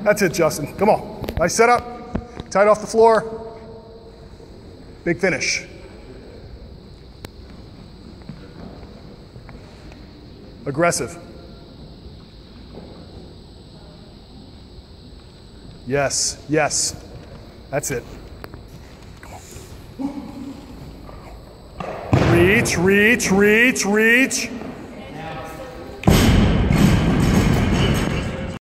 That's it, Justin. Come on. Nice setup. Tight off the floor. Big finish. Aggressive. Yes, yes. That's it. Reach, reach, reach, reach.